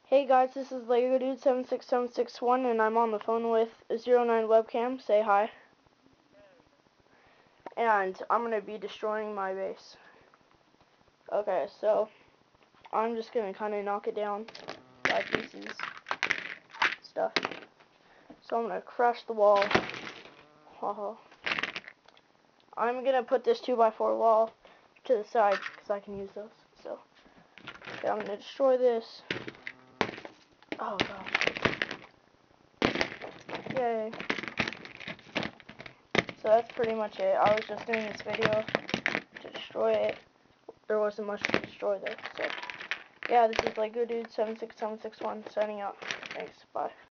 Hey guys, this is Lego Dude 76761 and I'm on the phone with 09 Webcam. Say hi. And I'm gonna be destroying my base. Okay, so I'm just gonna kinda knock it down by pieces stuff. So I'm gonna crush the wall. I'm gonna put this 2x4 wall to the side because I can use those. So okay, I'm gonna destroy this. Oh god. Yay. So that's pretty much it. I was just doing this video to destroy it. There wasn't much to destroy though. So yeah, this is Lego Dude 76761 signing out. Thanks. Bye.